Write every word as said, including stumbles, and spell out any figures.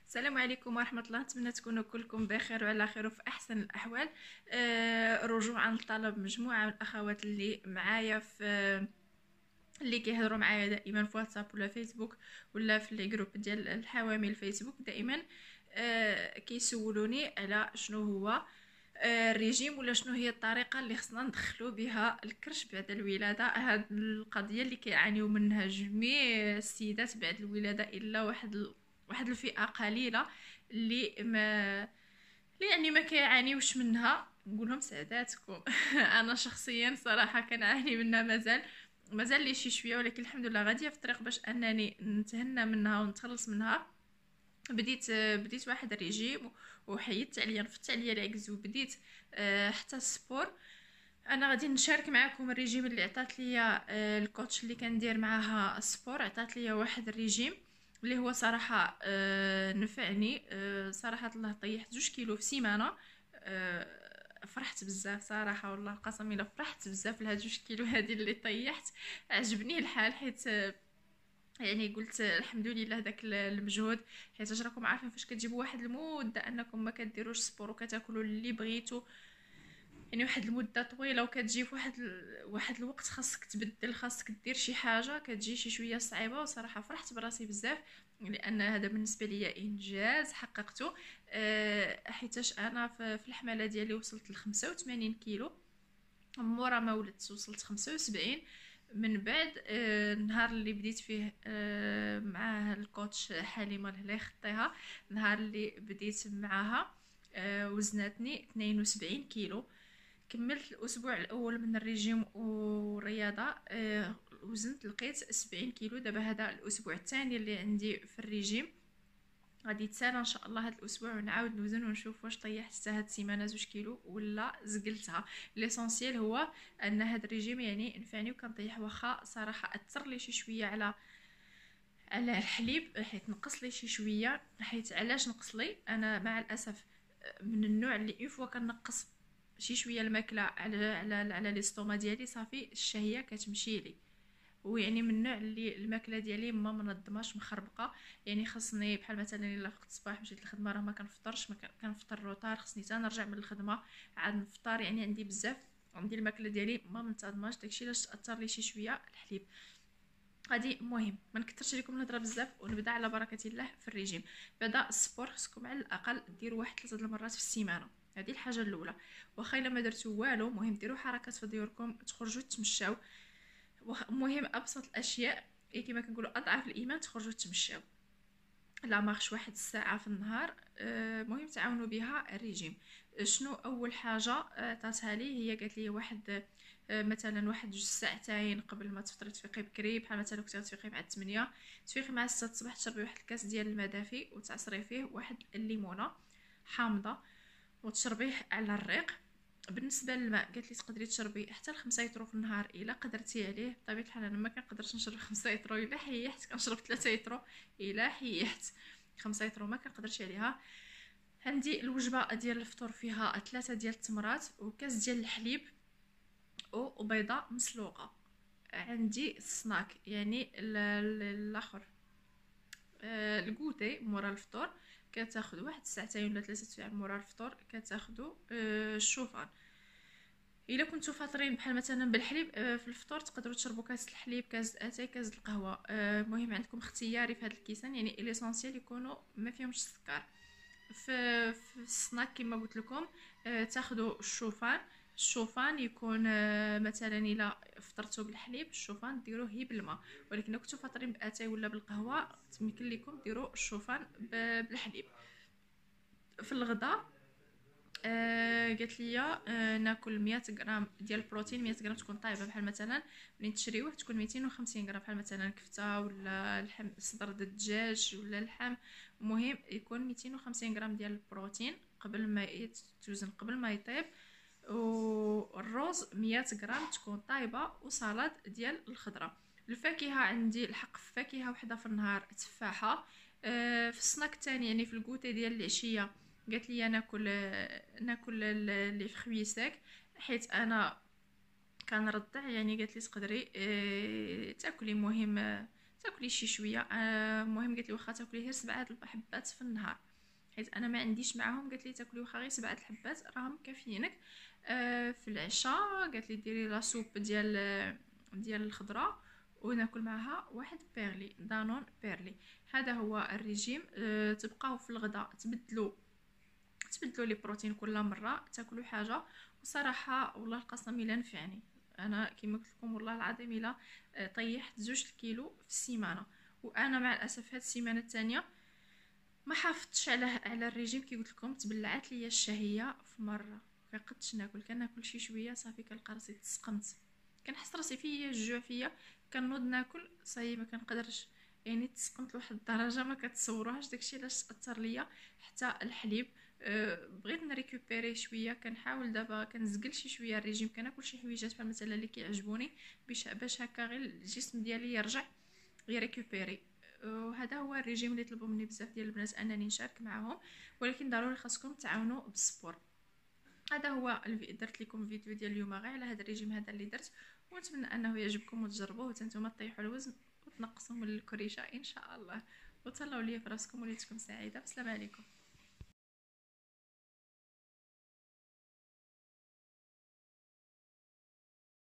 السلام عليكم ورحمة الله. نتمنى تكونوا كلكم بخير وعلى خير وفي أحسن الأحوال. آه، رجوعا لطلب مجموعة من الأخوات اللي معايا في اللي كيهضروا معايا دائما في واتساب ولا فيسبوك ولا في لي جروب ديال الحوامل فيسبوك دائما. آه، كيسولوني على شنو هو آه، الريجيم ولا شنو هي الطريقه اللي خصنا ندخلو بها الكرش بعد الولاده. هاد القضيه اللي كيعانيو منها جميع السيدات بعد الولاده الا واحد ال... واحد الفئه قليله اللي ما اللي يعني ما كيعانيوش منها. نقول لهم سعداتكم. انا شخصيا صراحه كنعاني منها مازال مازال لي شي شويه، ولكن الحمد لله غاديه في الطريق باش انني نتهنى منها ونتخلص منها. بديت بديت واحد الريجيم وحيدت عليا نفضت عليا العكز وبديت آه، حتى السبور. انا غادي نشارك معكم الريجيم اللي عطات ليا آه، الكوتش اللي كندير معاها السبور. عطات ليا واحد الريجيم اللي هو صراحه آه، نفعني. آه، صراحه الله طيحت جوج كيلو في سيمانه. آه، فرحت بزاف صراحه، والله قسم الا فرحت بزاف لهاد جوج كيلو هادي اللي طيحت. عجبني الحال حيت آه، يعني قلت الحمد لله داك المجهود. حيت راكم عارفين فاش كتجيبوا واحد المده انكم ما كديروش سبور وكتاكلوا اللي بغيتو، يعني واحد المده طويله وكتجي في واحد ال... واحد الوقت خاصك تبدل، خاصك دير شي حاجه، كتجي شي شويه صعيبه. وصراحه فرحت براسي بزاف لان هذا بالنسبه ليا انجاز حققته. أه حيتاش انا في في الحمله ديالي وصلت ل خمسة وثمانين كيلو. مورا ما ولدت وصلت خمسة وسبعين. من بعد آه، النهار اللي بديت فيه آه، مع الكوتش حليمه الهلي خطيها، النهار اللي بديت معاها آه، وزناتني اثنين وسبعين كيلو. كملت الاسبوع الاول من الرجيم والرياضه، آه، وزنت لقيت سبعين كيلو. دابا هذا الاسبوع الثاني اللي عندي في الرجيم. غادي يتسالى ان شاء الله هذا الاسبوع ونعاود نوزن ونشوف واش طيحت حتى هاد السيمانه زوج كيلو ولا زقلتها. ليسونسيال هو ان هذا الريجيم يعني نفعني وكنطيح. واخا صراحه اثر لي شي شويه على على الحليب حيت نقص لي شي شويه. حيت علاش نقص لي؟ انا مع الاسف من النوع اللي اون فوا كنقص شي شويه الماكله على على على لي ستوما ديالي صافي الشهيه كتمشي لي. ويعني من النوع اللي الماكله ديالي ما منظماش مخربقه. يعني خصني بحال مثلا الا فقت الصباح مشيت للخدمه راه ما كنفطرش، ما كنفطر روطار، خصني حتى نرجع من الخدمه عاد نفطر. يعني عندي بزاف، عندي الماكله ديالي ما منتظماش، داكشي علاش تاثر لي شي شويه الحليب. غادي المهم ما نكثرش لكم الهضره بزاف ونبدا على بركه الله في الريجيم. بعدا السبور خصكم على الاقل ديروا واحد ثلاثه المرات في السيمانه، هذه الحاجه الاولى. واخا الا ما درتو والو مهم ديروا حركات في ديوركم، تخرجوا تمشاو. مهم ابسط الاشياء، إيه كما كنقولوا اضعاف الايمان، تخرجوا تمشاو لا مارش واحد الساعه في النهار. آه، مهم تعاونوا بها الريجيم. شنو اول حاجه آه، عطاتها لي؟ هي قالت لي واحد آه، مثلا واحد جوج ساعتين قبل ما تفطري تفيقي بكري، بحال مثلا كنتي غتفيقي مع ثمانية، تفيقي مع ستة الصباح، تشربي واحد الكاس ديال الماء دافي وتعصري فيه واحد الليمونه حامضه وتشربيه على الريق. بالنسبه للماء قالت لي تقدري تشربي حتى خمسة لتر في النهار الا قدرتي عليه. بطبيعه الحال انا ما كنقدرش نشرب خمسة لتر الا حيحت، كنشرب ثلاثة لتر الا حيحت. خمسة لتر ما كنقدرش عليها. عندي الوجبه ديال الفطور فيها ثلاثه ديال التمرات وكاس ديال الحليب وبيضه مسلوقه. عندي السناك يعني الاخر آه، الكوتي مورا الفطور، كتاخذ واحد ساعتين ولا ثلاثه سوايع مورا الفطور كتاخذوا آه، الشوفان. الا كنتو فاطرين بحال مثلا بالحليب آه، في الفطور تقدروا تشربوا كاس الحليب، كاس اتاي، كاس القهوه. المهم عندكم اختياري في هذا الكيسان، يعني ليسونسيال يكونوا ما فيهمش السكر. في, في السناك كما قلت لكم آه، تاخذوا الشوفان. الشوفان يكون آه، مثلا الا فطرتوا بالحليب الشوفان ديروه هي بالماء، ولكن لو كنتو فاطرين باتاي ولا بالقهوه يمكن لكم ديروا الشوفان بالحليب. في الغداء آه قالت لي آه ناكل مية غرام ديال البروتين. مية غرام تكون طايبه، بحال مثلا ملي تشريوه تكون ميتين وخمسين غرام، بحال مثلا كفته ولا اللحم صدر د الدجاج ولا اللحم. المهم يكون ميتين وخمسين غرام ديال البروتين قبل ما يتوزن قبل ما يطيب. والروز مية غرام تكون طايبه، وسلطه ديال الخضره. الفاكهه عندي الحق في فاكهه وحده في النهار، تفاحه. آه في السناك الثاني يعني في الكوتي ديال العشيه قالت لي ناكل ناكل لي فخوي ساك، حيت انا كنرضع. يعني قالت لي تقدري اه تاكلي، مهم تاكلي شي شويه. آه، المهم قالت لي واخا تاكلي غير سبعه الحبات في النهار، حيت انا ما عنديش معاهم. قالت لي تاكلي واخا غير سبعه الحبات راهم كافيينك. آه، في العشاء قالت لي ديري لا سوب ديال ديال الخضره، وناكل معها واحد بيرلي دانون بيرلي. هذا هو الريجيم. أه تبقاو في الغداء تبدلوا تبدلوا لي بروتين كل مره، تاكلوا حاجه. وصراحه والله القسم الا نفعني، انا كيما قلت لكم والله العظيم الا آه، طيحت زوج الكيلو في السيمانه. وانا مع الاسف هاد السيمانه الثانيه ما حافظتش على على الريجيم. كي قلت لكم تبلعات ليا الشهيه في مره، فقدتش ناكل، كناكل شي شويه صافي كنلقى راسي تسقمت، كنحس راسي فيا الجوع فيا، كنوض ناكل صاي ما كنقدرش. يعني تسقمت لواحد الدرجه ما كتصوروهاش، داكشي علاش اثر ليا حتى الحليب. أه بغيت نريكوبيري شويه، كنحاول دابا كنزقل شي شويه الريجيم، كناكل شي حويجات بحال مثلا اللي كيعجبوني باش باش هكا غير الجسم ديالي يرجع يريكوبيري. وهذا هو الريجيم اللي طلبوا مني بزاف ديال البنات انني نشارك معهم، ولكن ضروري خاصكم تعاونوا بالسبور. هذا هو الفي... درت لكم فيديو ديال اليوم غير على هذا الريجيم هذا اللي درت، ونتمنى انه يعجبكم وتجربوه حتى نتوما تطيحوا الوزن وتنقصوا من الكريشه ان شاء الله. وتهلاو ليا في راسكم وليتكم سعيده. السلام عليكم.